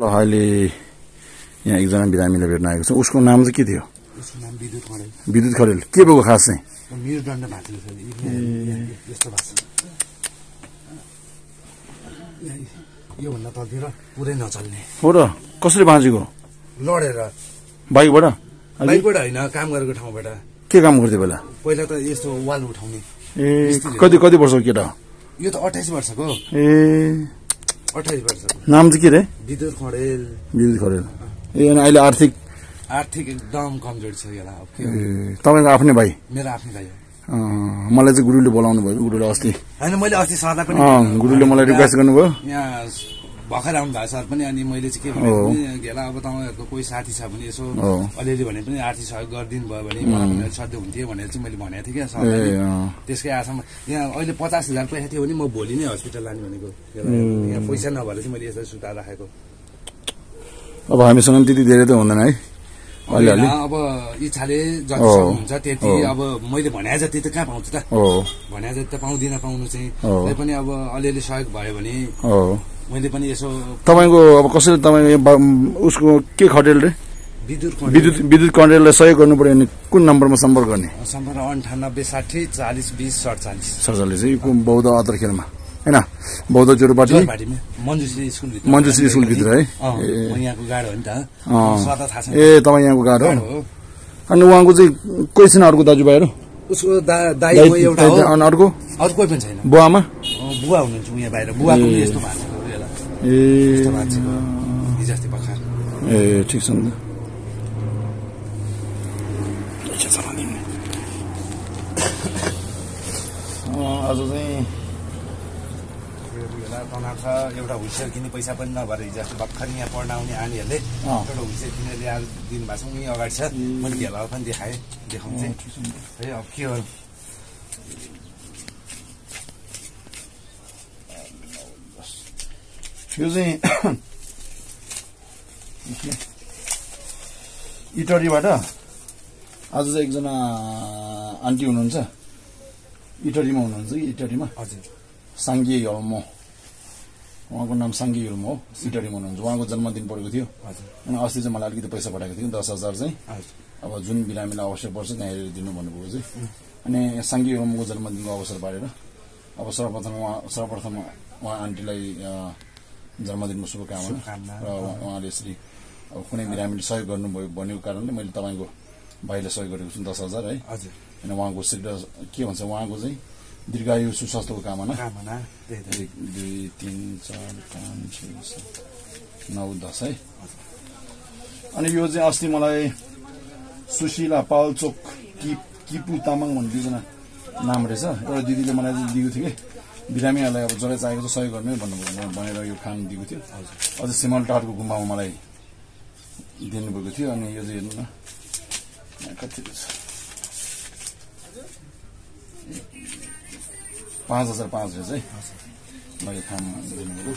अहिले यहाँ एकजना बिरामीलाई भेट्न आएको छ। उसको नाम चाहिँ के थियो? उसको नाम विद्युत खरेल। विद्युत खरेल। के भएको खास चाहिँ? मेरुदण्ड भाँच्यो सर। यस्तो भएको छ। योभन्दा तलतिर पुरै नचल्ने। हो र? कसरी भाँचेको? लडेर। बाइकबाट? बाइकबाट होइन, काम गरेको ठाउँबाट। के काम गर्थ्यो बेला? पहिला त यस्तो वाल उठाउने। ए कति वर्षको केटा? यो त 28 वर्षको। ए 28 वर्षको। नाम चाहिँ के रे? विद्युत खरेल। विद्युत खरेल। ए अनि अहिले आर्थिक एकदम कमजोर छ यसलाई। अब के तपाईँको आफ्नै भाइ? मेरो आफ्नै भाइ हो। मलाई चाहिँ गुरुले बोलाउनु भयो। गुरुले अस्ति होइन, मैले अस्ति सदा पनि गुरुले मलाई रिक्वेस्ट गर्नुभयो। यहाँ भर्खर आउनु भएको सर पनि। अनि मैले चाहिँ के भने गेला अब तपाईँहरूको कोही साथी छ भने यसो अलिअलि भने पनि आर्थिक सहयोग गरिदिनु भयो भने मलाई पनि सधैँ हुन्थ्यो भनेर चाहिँ मैले भनेको थिएँ क्या सरलाई। त्यसकै आशामा यहाँ अहिले 50,000 पैसा थियो भने म भोलि नै हस्पिटल लाने भनेको। यहाँ पैसा नभएर चाहिँ मैले यसरी सुताएर राखेको। अब हामीसँग त्यति धेरै त हुँदैन है अलिअलि। अब इच्छाले जति सक्नुहुन्छ त्यति। अब मैले भने जति त कहाँ पाउँछु त? भने जति त पाउनु चाहिँ। त्यही पनि अब अलिअलि सहयोग भयो भने मैले पनि यसो। तपाईँको अब कसरी तपाईँ उसको के खटेल रे? विद्युत कन्ट्रेललाई सहयोग गर्नु पर्यो भने कुन नम्बरमा सम्पर्क गर्ने? सम्पर्क 98 60 40 20 47 47 बौद्ध अन्तरखेलमा हैन? बौद्ध जोरपाटी मञ्जुश्री स्कुलभित्र है? यहाँको गाडो हो नि त। ए तपाईँ यहाँको गाडो हो? अनि उहाँको चाहिँ कोही छैन अर्को दाजुभाइहरू? उसको दाइ एउटा हो। अनि अर्को कोही पनि छैन। बुवामा? बुवा हुनुहुन्छ उहाँ बाहिर। बुवाको यस्तो भएको छ बेला। यस्तो भएको छ हिजोअस्ति भर्खर। ए ठिक छ नि त। आज चाहिँ तनाव छ। एउटा हुइसेल किन्ने पैसा पनि नभएर हिजोअस्ति भर्खर यहाँ पढ्न आउने आनीहरूले एउटा हुइसेल किनेर ल्याएर दिनुभएको छ। उहीँ अगाडि छ। मैले भेलालाई पनि देखाउँछु है। अब के हो यो चाहिँ इटरीबाट आज चाहिँ एकजना आन्टी हुनुहुन्छ। इटरीमा हुनुहुन्छ कि? इटरीमा हजुर। साङ्गे यल्मो, उहाँको नाम साङ्गे यल्मो हो। इटरीमा हुनुहुन्छ। उहाँको जन्मदिन परेको थियो। अनि अस्ति चाहिँ मलाई अलिकति पैसा पठाएको थियो 10,000 चाहिँ। अब जुन बिरामीलाई आवश्यक पर्छ त्यहाँ हेरेर दिनु भन्नुभयो चाहिँ। अनि साङ्गे यल्मोको जन्मदिनको अवसर पारेर अब सर्वप्रथम उहाँ आन्टीलाई जन्मदिनको शुभकामना। र उहाँले यसरी अब कुनै बिरामीले सहयोग गर्नुभयो भनेको कारणले मैले तपाईँको भाइलाई सहयोग गरेको छु 10,000 है। अनि उहाँको शीघ्र के भन्छ उहाँको चाहिँ दीर्घायु सुस्वास्थ्यको कामना। 1 2 3 4 5 6 7 9 10 है। अनि यो चाहिँ अस्ति मलाई सुशीला पाल्चोक किपु तामाङ भन्ने दुईजना नाम रहेछ। एउटा दिदीले मलाई चाहिँ दिएको थियो कि बिरामीहरूलाई अब जसलाई चाहिएको छ सहयोग गर्ने भनेर यो खान दिएको थियो। अझ सिमल टारको गुम्बामा मलाई दिनुभएको थियो। अनि यो चाहिँ हेर्नु न कति छ 5,005 रहेछ है। मैले खान दिनुभएको।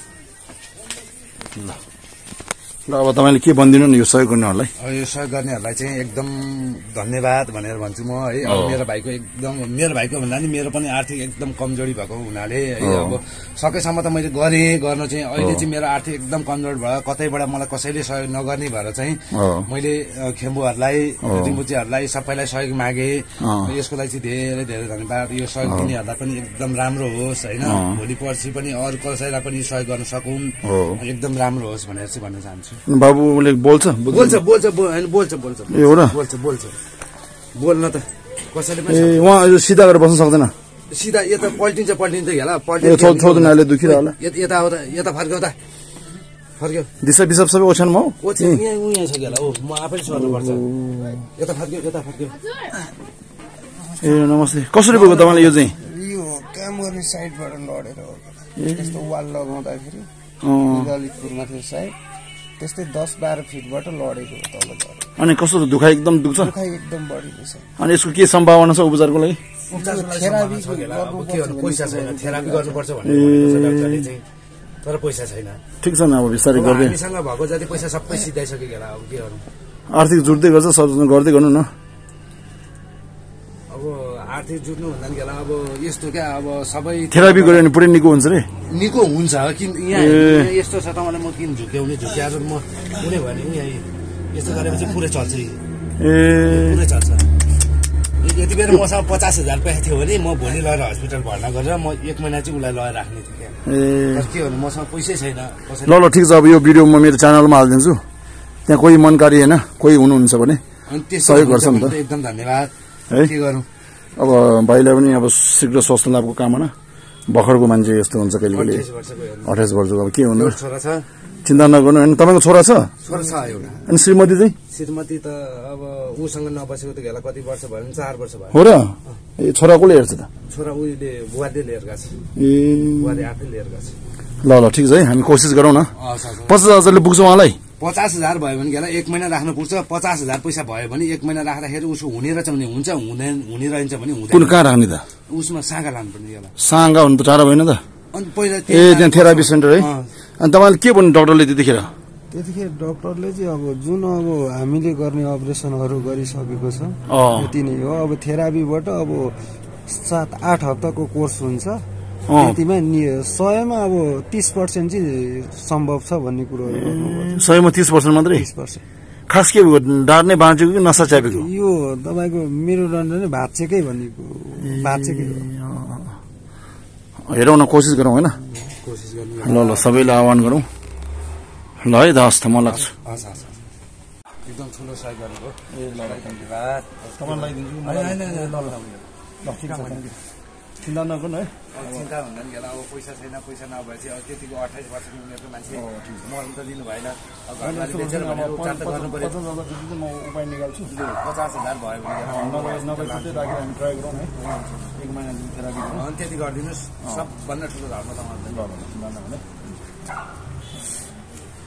ल अब तपाईँले के भनिदिनु नि यो सहयोग गर्नेहरूलाई? यो सहयोग गर्नेहरूलाई चाहिँ एकदम धन्यवाद भनेर भन्छु म है। अब मेरो भाइको भन्दा नि मेरो पनि आर्थिक एकदम कमजोरी भएको हुनाले है। अब सकेसम्म त मैले गर्न चाहिँ अहिले चाहिँ मेरो आर्थिक एकदम कमजोर भयो। कतैबाट मलाई कसैले सहयोग नगर्ने भएर चाहिँ मैले खेम्बुहरूलाई रिम्बुचीहरूलाई सबैलाई सहयोग मागे। यसको लागि चाहिँ धेरै धेरै धन्यवाद। यो सहयोग दिनेहरूलाई पनि एकदम राम्रो होस् होइन। भोलि पर्सि पनि अरू कसैलाई पनि सहयोग गर्न सकुन्, एकदम राम्रो होस् भनेर चाहिँ भन्न चाहन्छु। बाबुले बोल्छ बोल्न त कसैले पनि। उहाँ सिधा गरेर बस्न सक्दैन? सिधा यता पल्टिन्छ होला। छोड्दैन अहिले दुखिरह होला। यता हो त यता फर्क्यो त फर्क्यो। दिशा बिसाब सबै ओछ्यानमा हो? यहाँ छ होला। म आफै सर्नुपर्छ। यता फर्क्यो। ए नमस्ते। कसरी भएको तपाईँले? यो चाहिँ यो काम गर्ने साइडबाट लडेर हो। यस्तो वाल लगाउँदाखेरि ललितपुरमा थियो साइड। त्यस्तै 10-12 फिटबाट लडेको हो तल झरेको। अनि कस्तो दुखाइ एकदम दुख्छ? दुखाइ एकदम बढी छ। अनि यसको के सम्भावना छ उपचारको लागि? पैसा छैन। थेरापी गर्नुपर्छ भनेर डाक्टरले चाहिँ, तर पैसा छैन। ठिक छ नि अब बिस्तारै गर्दै। हामीसँग भएको जति पैसा सबै सिधाइसक्यो होला। अब के गर्नु? आर्थिक जुट्दै गर्छ सर्जन गर्दै गर्नु न। अब आर्थिक जुट्नु भन्दा नि अब यस्तो क्या अब सबै थेरापी गऱ्यो भने पुरै निको हुन्छ रे निको हुन्छ किन यहाँ यस्तो छ तपाईँलाई म किन झुक्याएर म कुनै भने यहाँ यस्तो गरेपछि पुरै चल्छ पुरै चल्छ यति बेला मसँग 50,000 रुपियाँ थियो भने म भोलि लगेर हस्पिटल भर्ना गरेर म 1 महिना चाहिँ उसलाई लगेर राख्ने थिएँ क्या तर के भन्नु मसँग पैसै छैन ल ठिक छ अब यो भिडियो म मेरो च्यानलमा हालिदिन्छु त्यहाँ कोही मनकारी होइन कोही हुनुहुन्छ भने सहयोग गर्छ नि त एकदम धन्यवाद है के गरौँ अब भाइलाई पनि अब शीघ्र स्वास्थ्य लाभको कामना भर्खरको मान्छे यस्तो हुन्छ कहिले कहिले 28 वर्षको अब के हुनु छोरा छ चिन्ता नगर्नु होइन तपाईँको छोरा छ एउटा अनि श्रीमती चाहिँ श्रीमती त अब उसँग नबसेको त गेला कति वर्ष भयो 4 वर्ष भयो हो र ए छोरा कसले हेर्छ त छोरा उहिले बुवाले लिएर गएको छ ए बुवाले आफै लिएर गएको छ ल ल ठिक छ है हामी कोसिस गरौँ न 50,000ले पुग्छ उहाँलाई 50,000 भयो भने गेला 1 महिना राख्नु पुग्छ 50,000 पैसा भयो भने 1 महिना राख्दाखेरि उसको हुने रहेछ भने हुन्छ हुने रहन्छ भने हुँदैन कुन कहाँ राख्ने त उसमा साँगा लानुपर्ने गेला साँगा हुनु त टाढा भएन त अनि पहिला ए त्यहाँ थेरापी सेन्टर है अनि तपाईँले के भन्नु डक्टरले त्यतिखेर डक्टरले चाहिँ अब जुन अब हामीले गर्ने अपरेसनहरू गरिसकेको छ त्यति नै हो अब थेरापीबाट अब 7-8 हप्ताको कोर्स हुन्छ त्यतिमा 100मा अब 30% चाहिँ सम्भव छ भन्ने कुरोहरू गर्नुपर्छ 100मा 30% मात्रै 30% खास के डार्ने बाँचेको कि नसा च्यापेको यो तपाईँको मेरो दण्ड नै भाँचेकै भनेको भाँचेकै हेरौँ न कोसिस गरौँ होइन कोसिस गर्नु ल ल सबैलाई आह्वान गरौँ ल है दास त म लाग्छु एकदम ठुलो सहयोग गरेको धन्यवाद तपाईँलाई दिन्छु चिन्ता नगर्नु है चिन्ता भन्दा नि अब पैसा छैन पैसा नभएपछि अब त्यतिको 28 वर्षको उमेरको मान्छे मर्नु त दिनु भएन अब घरबारी बेचेर भनेर उपचार त गर्नु पर्यो 50,000 म उपाय निकाल्छु 50,000 भयो भने राखेर हामी ट्राई गरौँ है 1 महिना थेरापी अनि त्यति गरिदिनुहोस् सबभन्दा ठुलो धर्म त ल